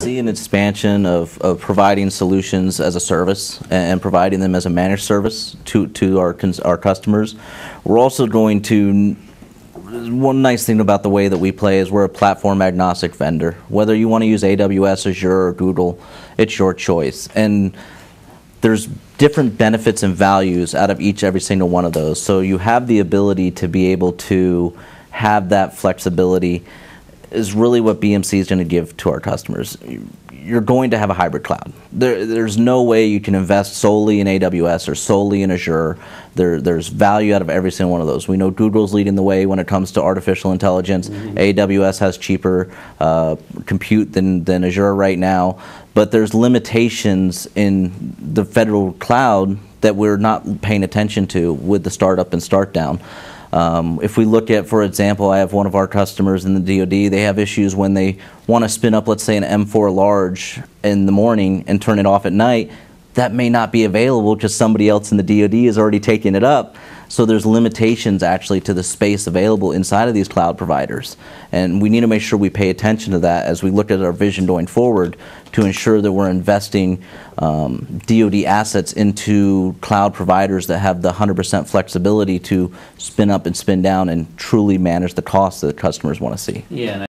see an expansion of providing solutions as a service and providing them as a managed service to our customers. We're also going to, one nice thing about the way that we play is we're a platform agnostic vendor. Whether you want to use AWS, Azure, or Google, it's your choice. And there's different benefits and values out of every single one of those. So you have the ability to be able to have that flexibility is really what BMC is going to give to our customers. You're going to have a hybrid cloud. There's no way you can invest solely in AWS or solely in Azure. There's value out of every single one of those. We know Google's leading the way when it comes to artificial intelligence. AWS has cheaper compute than Azure right now. But there's limitations in the federal cloud that we're not paying attention to with the startup and start down. If we look at, for example, I have one of our customers in the DoD, they have issues when they want to spin up, let's say, an M4 large in the morning and turn it off at night. That may not be available because somebody else in the DoD is already taking it up. So there's limitations actually to the space available inside of these cloud providers. And we need to make sure we pay attention to that as we look at our vision going forward to ensure that we're investing DoD assets into cloud providers that have the 100% flexibility to spin up and spin down and truly manage the costs that customers want to see. Yeah.